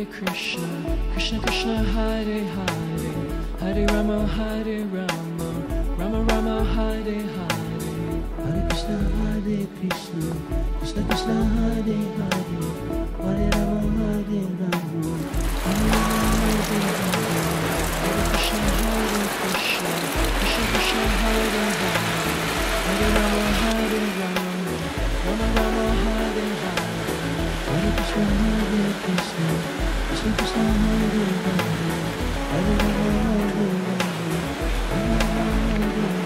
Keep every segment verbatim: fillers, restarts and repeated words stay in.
Krishna, Krishna Krishna, Hare Hare, Hare Rama, Hare Rama, Rama Rama, Hare Hare, Hare Krishna, Hare Krishna, Krishna Krishna, Hare Hare, Hare Rama, Hare Rama, Rama Rama, Hare Hare. Hare Krishna, Hare Krishna, Krishna Krishna, Hare Hare, Hare Rama, Hare Rama, Rama Rama, Hare Hare. Hare Krishna, Hare Krishna, Krishna Krishna, Hare Hare, Hare Rama, Hare Rama, Rama Rama,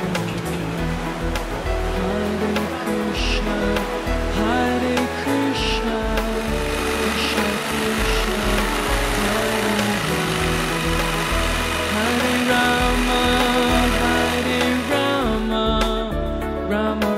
Hare Hare. Hare Krishna, Hare Krishna, Krishna Krishna, Hare Hare, Hare Rama, Hare Rama, Rama